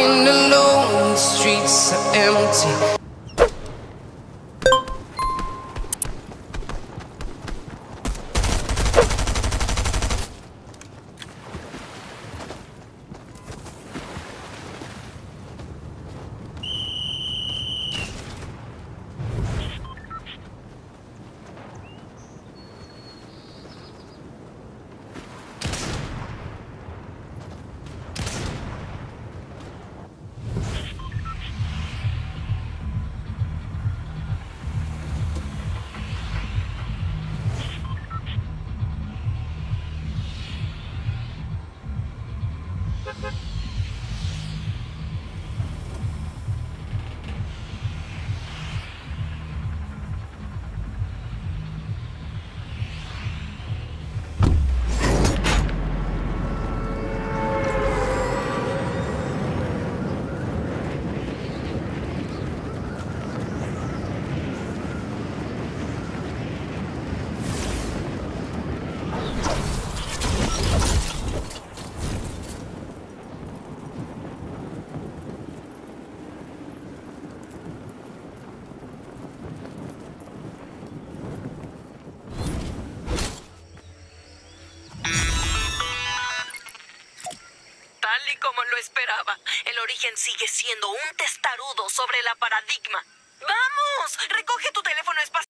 Walking alone, the streets are empty. Tal y como lo esperaba, el origen sigue siendo un testarudo sobre la paradigma. ¡Vamos! ¡Recoge tu teléfono espacial!